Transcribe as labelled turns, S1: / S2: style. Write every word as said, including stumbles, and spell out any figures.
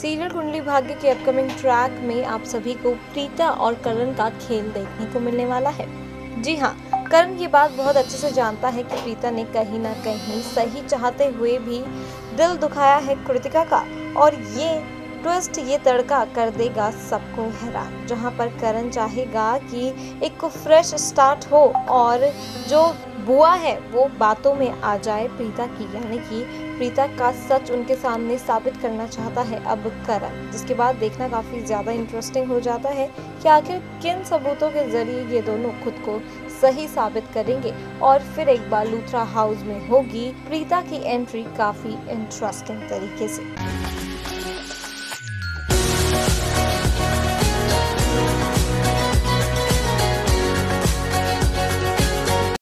S1: Serial Kundali Bhagya के upcoming track में आप सभी को प्रीता और करण का खेल देखने को मिलने वाला है। जी हाँ, करण ये बात बहुत अच्छे से जानता है कि प्रीता ने कहीं ना कहीं सही चाहते हुए भी दिल दुखाया है कृतिका का, और ये ट्विस्ट, ये तड़का कर देगा सबको हैरान। जहां पर करण चाहेगा कि एक फ्रेश स्टार्ट हो और जो बुआ है वो बातों में आ जाए प्रीता की, यानी कि प्रीता का सच उनके सामने साबित करना चाहता है अब करण, जिसके बाद देखना काफी ज्यादा इंटरेस्टिंग हो जाता है कि आखिर किन सबूतों के जरिए ये दोनों खुद को सही साबित करेंगे और फिर एक बार लूथरा हाउस में होगी प्रीता की एंट्री काफी इंटरेस्टिंग तरीके से।